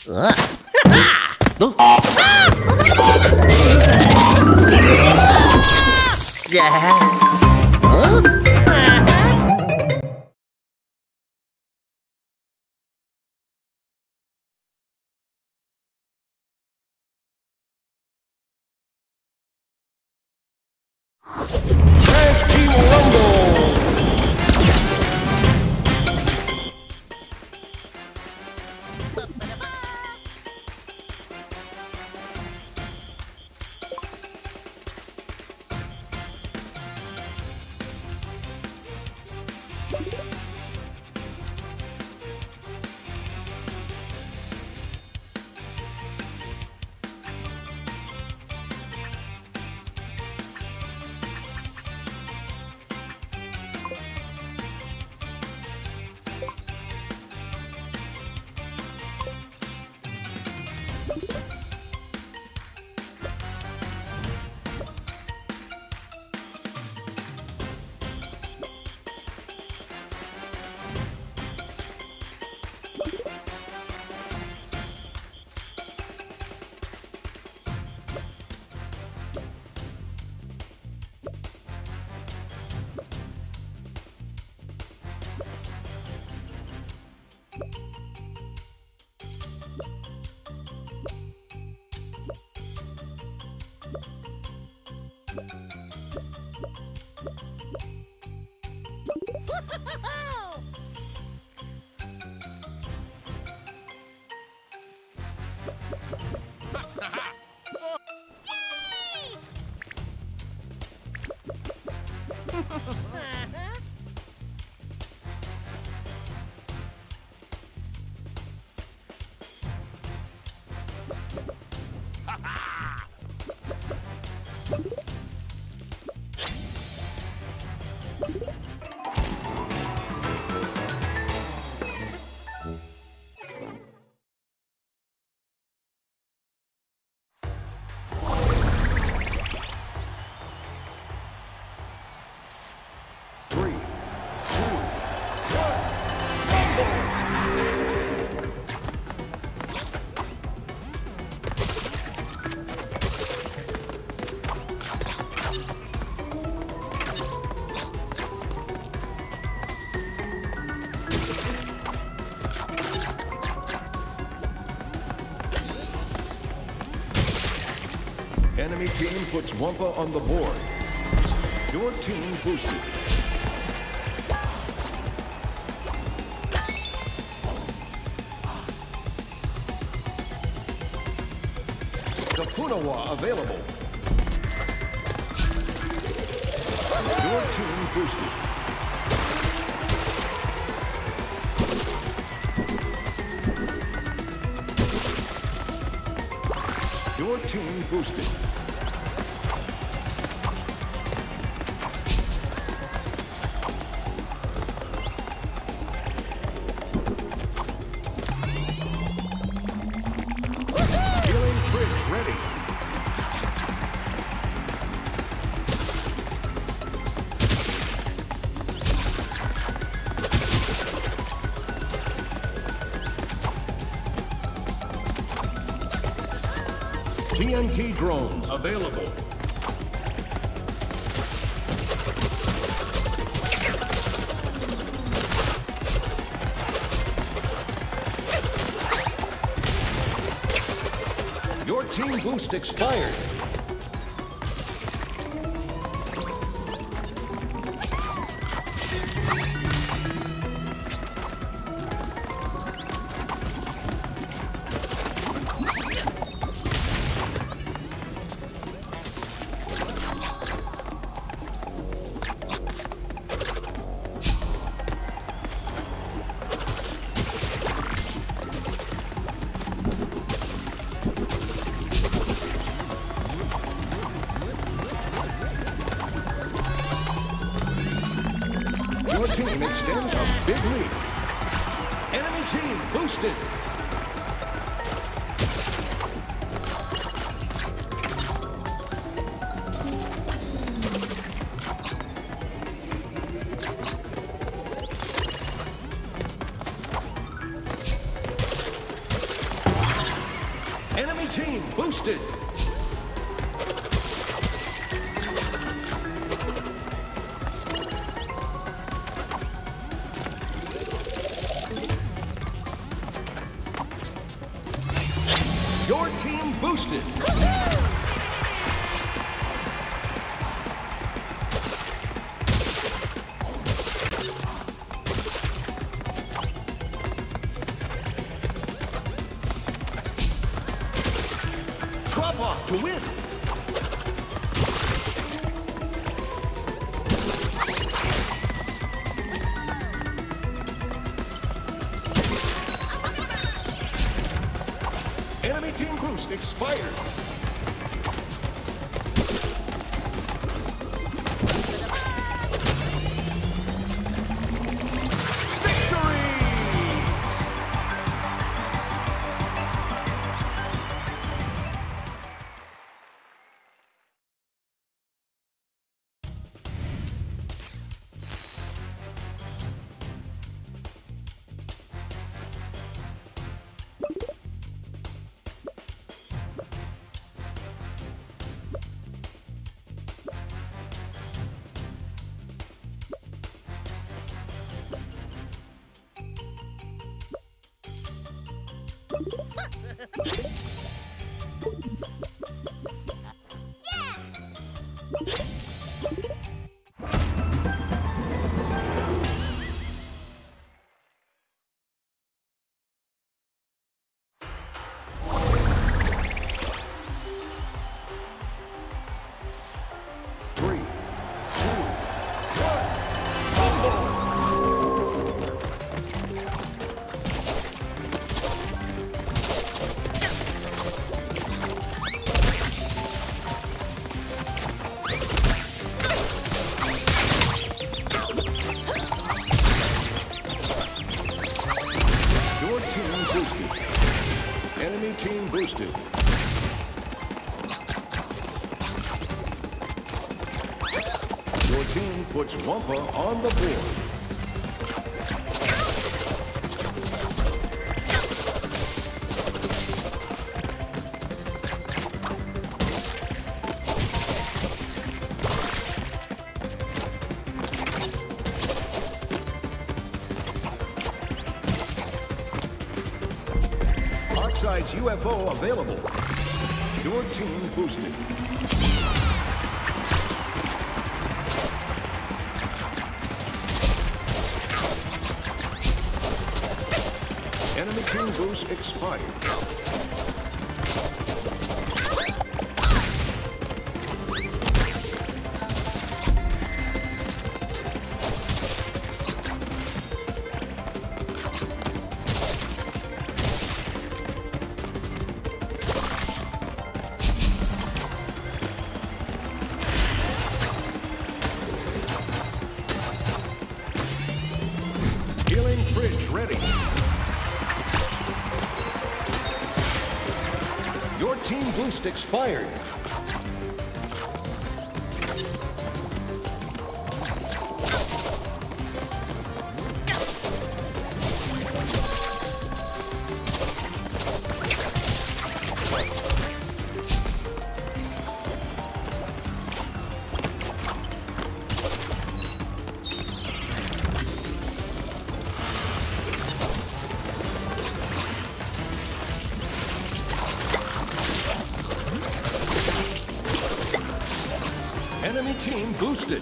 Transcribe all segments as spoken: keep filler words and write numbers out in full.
Trash Team Rumble! Enemy team puts Wumpa on the board. Your team boosted. The Punawa available. Your team boosted. Your team boosted. Healing fridge ready. T N T drones available. Your team boost expired. Your team extends a big lead. Enemy team boosted. Enemy team boosted. Your team boosted. Drop off to win. Enemy team boost expired. Enemy team boosted. Your team puts Wumpa on the board. Side's U F O available. Your team boosted. Enemy team boost expired. Bridge ready. Your team boost expired. Enemy team boosted.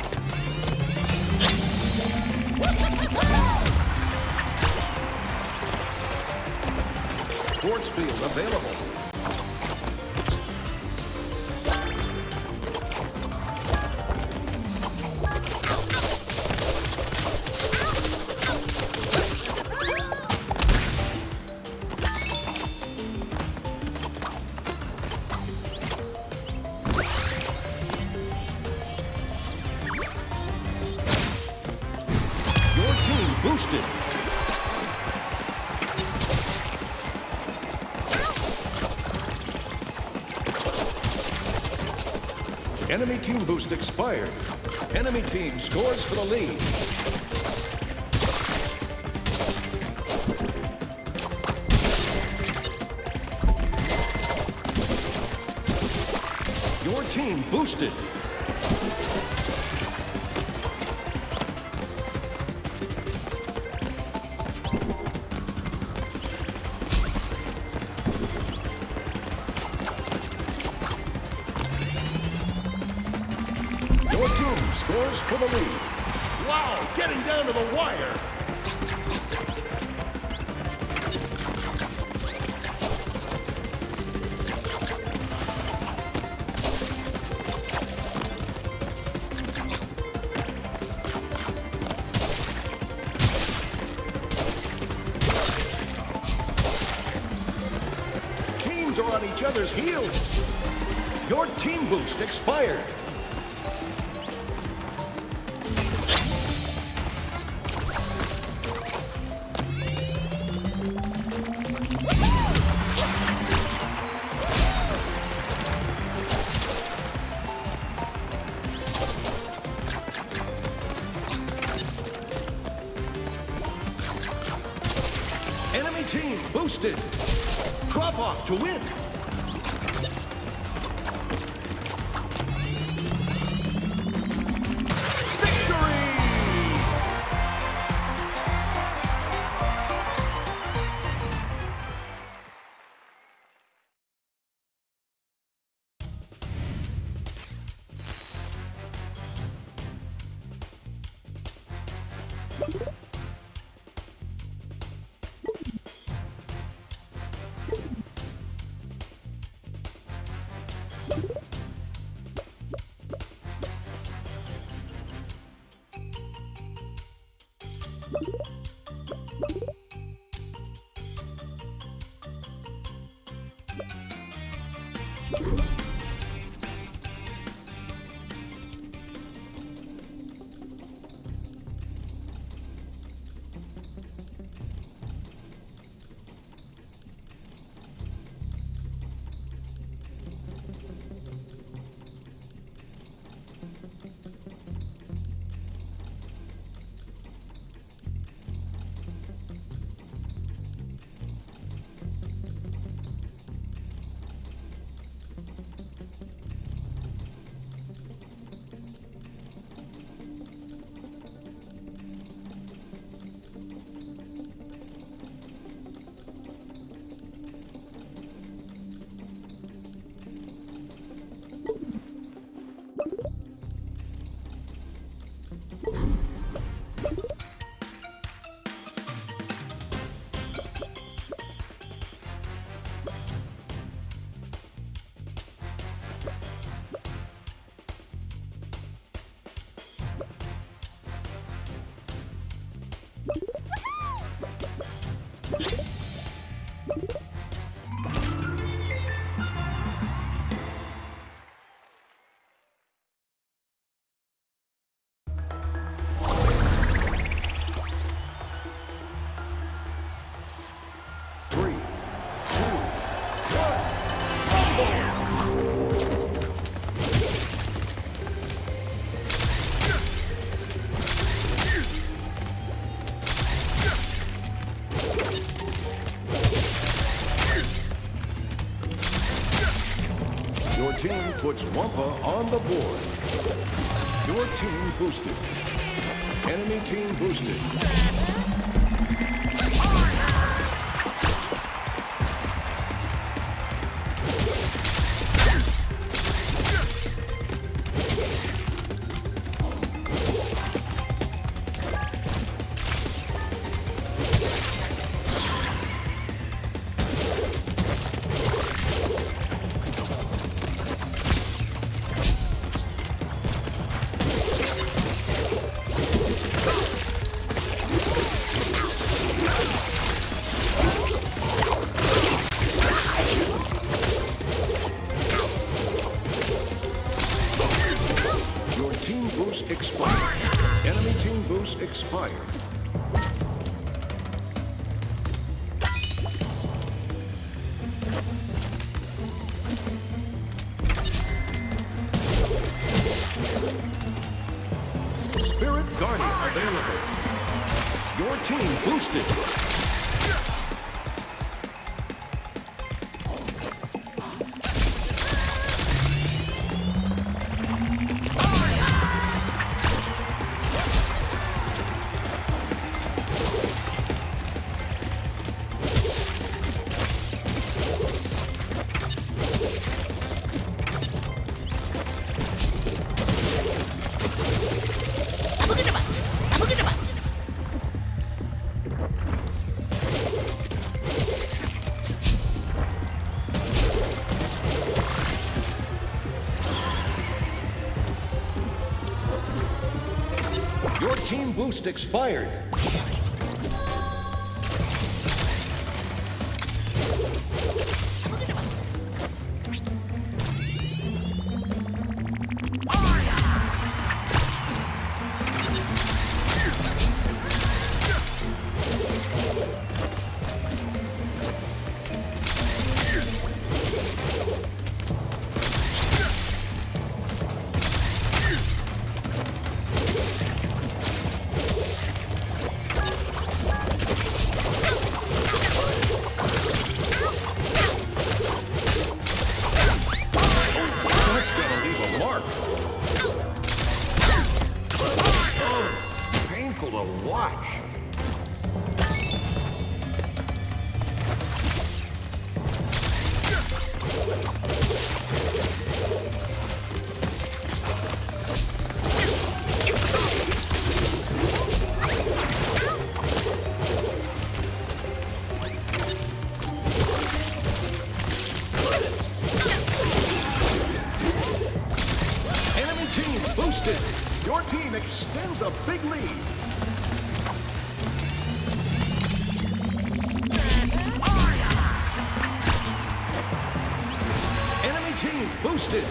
Force field available. Boosted. Enemy team boost expired. Enemy team scores for the lead. team boosted. Your team scores for the lead. Wow, getting down to the wire. Teams are on each other's heels. Your team boost expired. Enemy team boosted. Drop off to win. Team puts Wumpa on the board. Your team boosted. Enemy team boosted. Expired. Enemy team boost expired. Spirit Guardian available. Your team boosted. team boost expired. Painful to watch. Enemy team boosted. Your team extends a big lead. Enemy team boosted.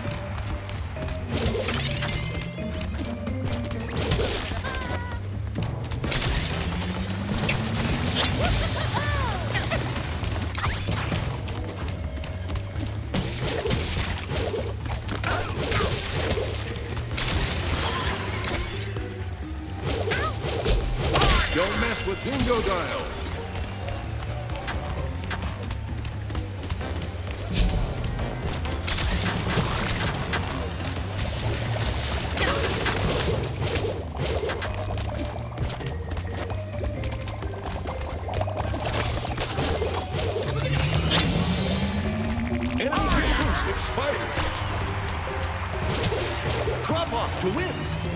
Don't mess with Dingo Dial. Enemy boost expired. Drop off to win.